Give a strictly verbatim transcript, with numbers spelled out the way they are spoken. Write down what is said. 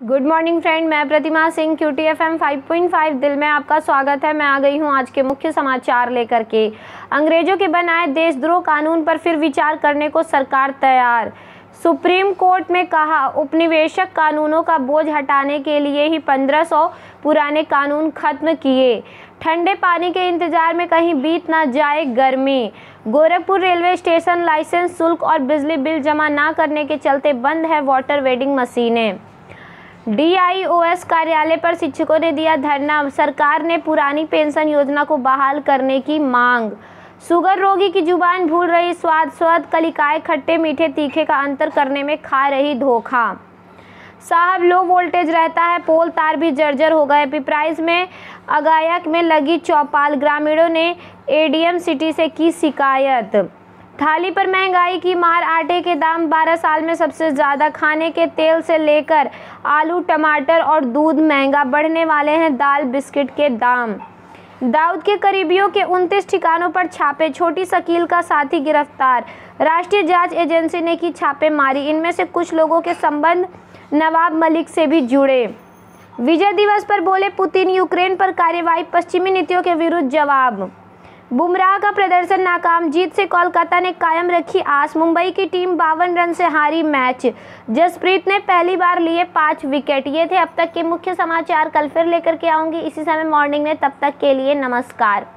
Good morning friend, मैं Pratima Singh QT F M five point five दिल में आपका स्वागत है। मैं आ गई हूं आज के मुख्य समाचार लेकर के। अंग्रेजों के बनाए देशद्रोह कानून पर फिर विचार करने को सरकार तैयार। सुप्रीम कोर्ट में कहा, उपनिवेशक कानूनों का बोझ हटाने के लिए ही पंद्रह सौ पुराने कानून खत्म किए। ठंडे पानी के इंतजार में कहीं बीत ना जाए गर्मी। गोरखपुर रेलवे स्टेशन लाइसेंस शुल्क और बिजली बिल जमा ना करने के चलते बंद है वाटर वेडिंग मशीनें। डी आई ओ एस कार्यालय पर शिक्षकों ने दिया धरना। सरकार ने पुरानी पेंशन योजना को बहाल करने की मांग। शुगर रोगी की जुबान भूल रही स्वाद स्वाद कलिकाएं खट्टे मीठे तीखे का अंतर करने में खा रही धोखा। साहब लो वोल्टेज रहता है, पोल तार भी जर्जर हो गए। पिपराइज में अगायक में लगी चौपाल, ग्रामीणों ने ए डी एम सिटी से की शिकायत। थाली पर महंगाई की मार, आटे के दाम बारह साल में सबसे ज़्यादा। खाने के तेल से लेकर आलू टमाटर और दूध महंगा, बढ़ने वाले हैं दाल बिस्किट के दाम। दाऊद के करीबियों के उनतीस ठिकानों पर छापे, छोटी शकील का साथी गिरफ्तार। राष्ट्रीय जांच एजेंसी ने की छापेमारी, इनमें से कुछ लोगों के संबंध नवाब मलिक से भी जुड़े। विजय दिवस पर बोले पुतिन, यूक्रेन पर कार्रवाई, पश्चिमी नीतियों के विरुद्ध जवाब। बुमराह का प्रदर्शन नाकाम, जीत से कोलकाता ने कायम रखी आस। मुंबई की टीम बावन रन से हारी मैच। जसप्रीत ने पहली बार लिए पाँच विकेट। ये थे अब तक के मुख्य समाचार। कल फिर लेकर के आऊंगी इसी समय मॉर्निंग में, तब तक के लिए नमस्कार।